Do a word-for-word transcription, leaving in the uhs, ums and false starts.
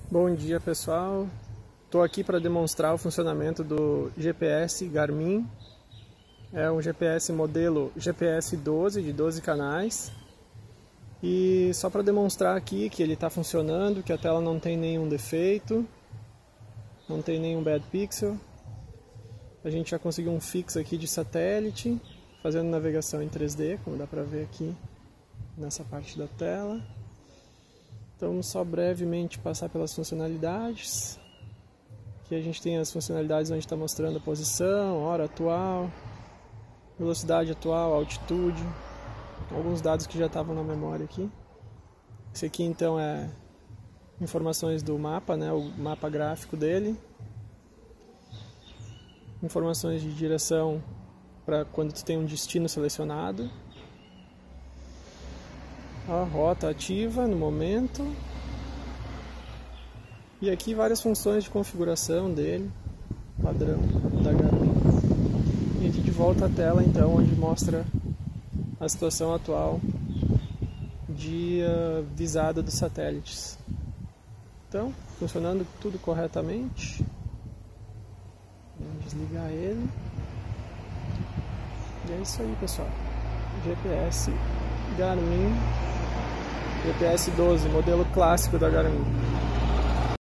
Bom dia, pessoal. Estou aqui para demonstrar o funcionamento do G P S Garmin. É um G P S modelo G P S doze, de doze canais. E só para demonstrar aqui que ele está funcionando, que a tela não tem nenhum defeito, não tem nenhum bad pixel. A gente já conseguiu um fixo aqui de satélite, fazendo navegação em três D, como dá para ver aqui nessa parte da tela. Então vamos só brevemente passar pelas funcionalidades. Aqui a gente tem as funcionalidades onde está mostrando a posição, hora atual, velocidade atual, altitude, alguns dados que já estavam na memória aqui. Esse aqui então é informações do mapa, né, o mapa gráfico dele. Informações de direção para quando tu tem um destino selecionado. A rota ativa no momento. E aqui várias funções de configuração dele, padrão da Garmin. E aqui de volta a tela então, onde mostra a situação atual de uh, visada dos satélites. Então, funcionando tudo corretamente. Vamos desligar ele. E é isso aí, pessoal. G P S Garmin G P S doze, modelo clássico da Garmin.